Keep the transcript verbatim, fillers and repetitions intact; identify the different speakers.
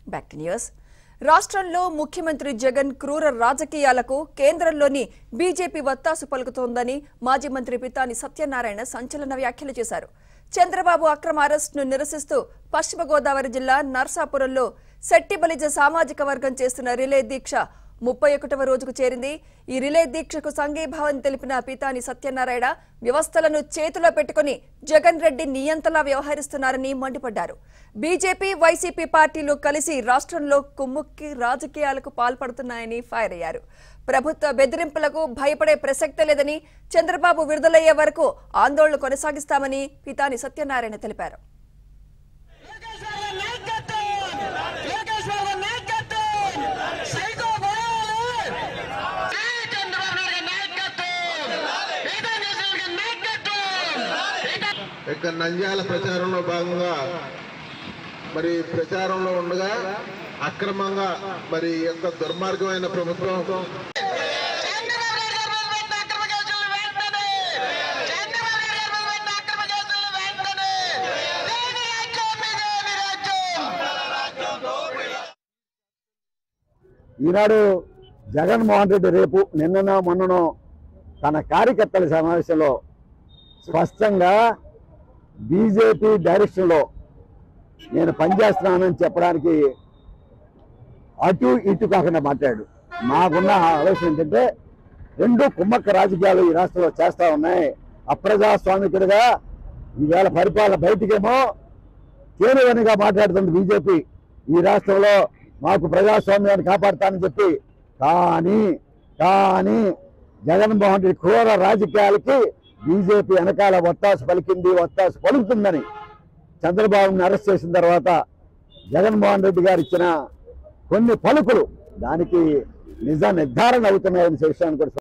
Speaker 1: Back to news. రాష్ట్రంలో ముఖ్యమంత్రి జగన్ క్రూర రాజకీయాలకు కేంద్రంలోని బీజేపీ వత్తాసు పలుకుతోందని మాజీ మంత్రి పితాని సత్యనారాయణ సంచలన వ్యాఖ్యలు చేశారు. చంద్రబాబు అక్రమ అరెస్టును నిరసిస్తూ పశ్చిమ గోదావరి జిల్లా నర్సాపురంలో శెట్టిబలిజ సామాజిక వర్గం చేస్తున్న రిలే దీక్ష ముప్పై ఒకటవ రోజుకు చేరింది. ఈ రిలే దీక్షకు సంఘీభావం తెలిపిన పితాని సత్యనారాయణ వ్యవస్థలను చేతిలో పెట్టుకుని జగన్ రెడ్డి నియంతలా వ్యవహరిస్తున్నారని మండిపడ్డారు. బీజేపీ వైసీపీ పార్టీలు కలిసి రాష్ట్రంలో కుమ్ముక్కి రాజకీయాలకు పాల్పడుతున్నాయని ఫైర్ అయ్యారు. ప్రభుత్వ బెదిరింపులకు భయపడే ప్రసక్తే లేదని, చంద్రబాబు విడుదలయ్యే వరకు ఆందోళన కొనసాగిస్తామని పితాని సత్యనారాయణ తెలిపారు.
Speaker 2: ఇక నంద్యాల ప్రచారంలో భాగంగా మరి ప్రచారంలో ఉండగా అక్రమంగా మరి యొక్క దుర్మార్గమైన ప్రభుత్వం
Speaker 3: ఈనాడు జగన్మోహన్ రెడ్డి రేపు నిన్ననో మొన్ననో తన కార్యకర్తల సమావేశంలో స్పష్టంగా బీజేపీ డైరెక్షన్లో నేను పనిచేస్తున్నానని చెప్పడానికి అటు ఇటు కాకుండా మాట్లాడాడు. మాకున్న ఆలోచన ఏంటంటే రెండు కుమ్మక్క రాజకీయాలు ఈ రాష్ట్రంలో చేస్తూ ఉన్నాయి. అప్రజాస్వామికుడిగా ఈవేళ పరిపాలన బయటికేమో కేంద్రవనిగా మాట్లాడుతుంది బీజేపీ. ఈ రాష్ట్రంలో మాకు ప్రజాస్వామ్యాన్ని కాపాడుతానని చెప్పి కానీ కానీ జగన్మోహన్ రెడ్డి క్రూర రాజకీయాలకి బీజేపీ వెనకాల ఒత్తాసు పలికింది, ఒత్తాసు పలుకుతుందని చంద్రబాబుని అరెస్ట్ చేసిన తర్వాత జగన్మోహన్ రెడ్డి గారు ఇచ్చిన కొన్ని పలుకులు దానికి నిజ నిర్ధారణ అవుతున్నాయనే విషయాన్ని కూడా